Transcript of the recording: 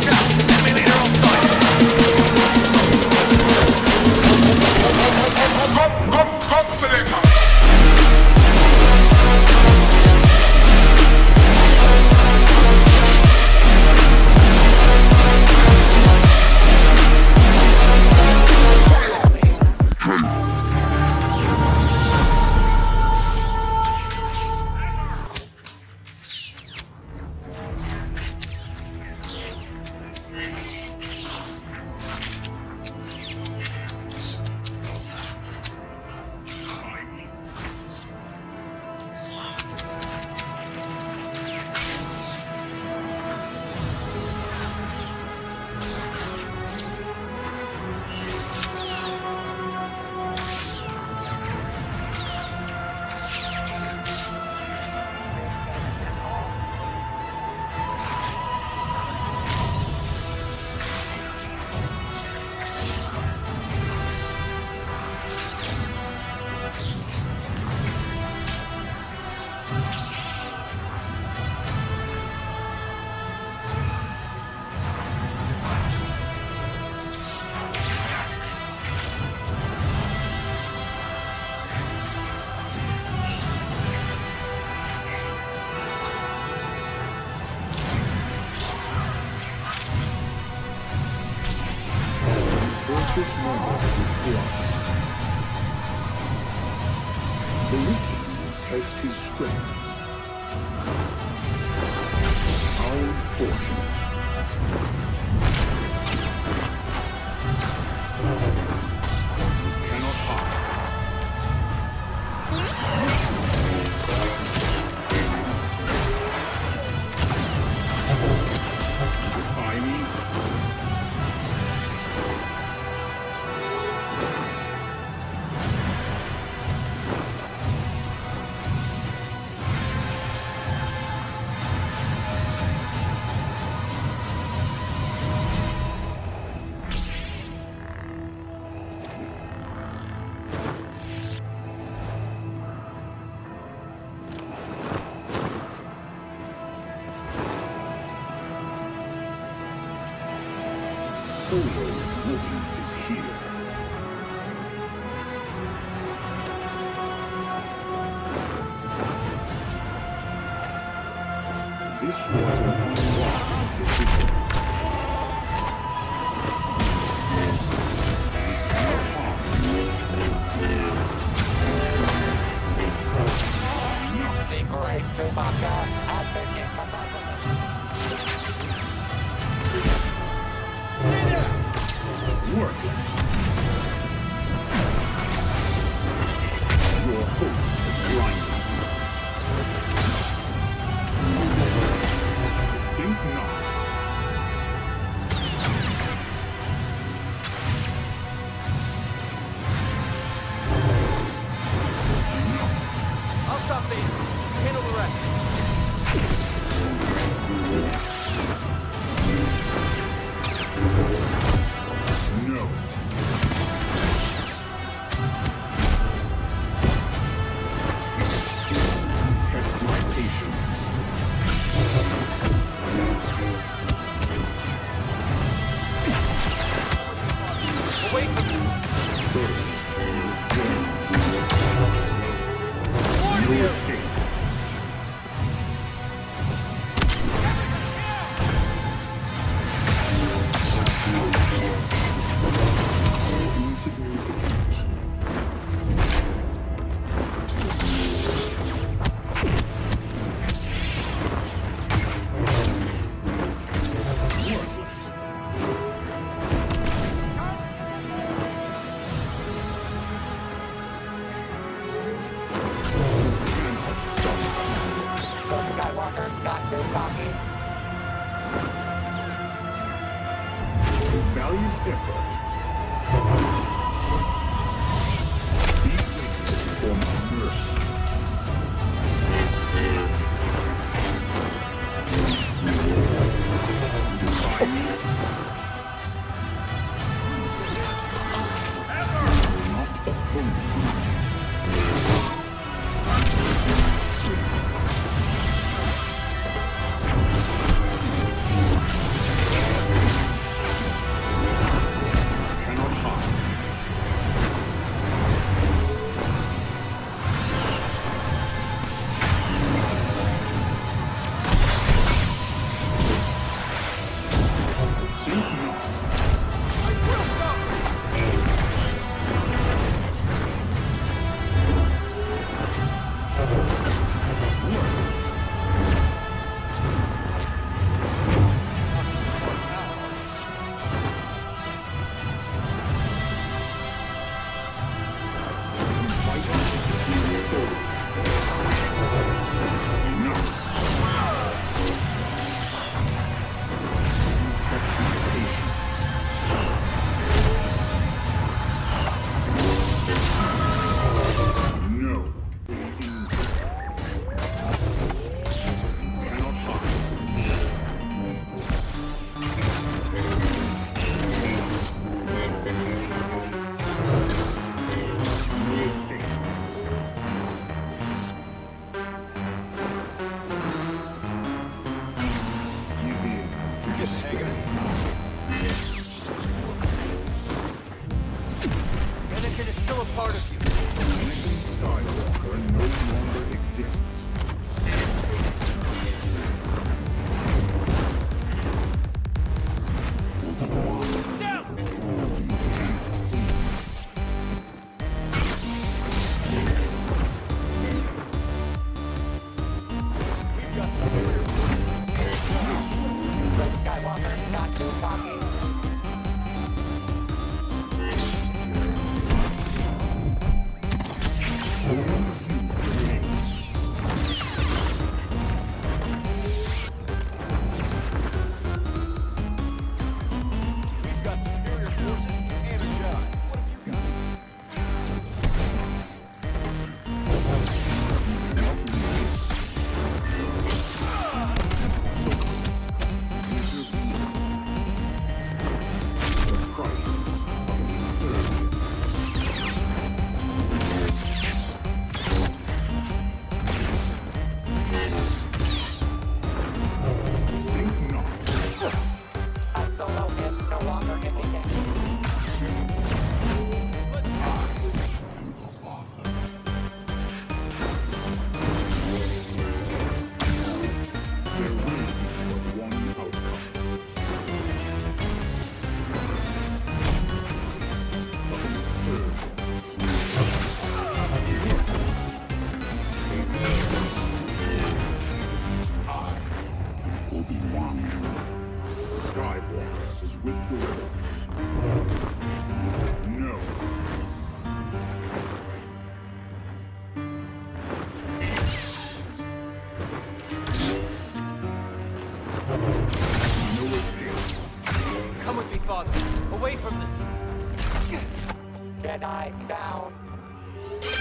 This moment is lost. The weak test his strength. How unfortunate. You cannot hide. Defy me? Solo's woman is here. This was an unwise decision. Worthless. Your hope is blinded. Think not. I'll stop there. Handle the rest. No. Test my patience. Away from this. No escape. Insignificant. Worthless. Skywalker got your copy. Valiant effort. Be grateful for my mercy. Defy me? Not oppose me. get the hang of it. Anakin is still a part of you. Anakin Skywalker no longer exists. Down! We've got some clear forces. Skywalker, not you talking. We've got superior forces and a Jedi. What have you got? The price of insurgence. Think not. Han Solo is no longer in the game. There will be but one outcome. Obi-Wan Skywalker is with the rebels. No. No escape. Come with me, Father. Away from this. Jedi down.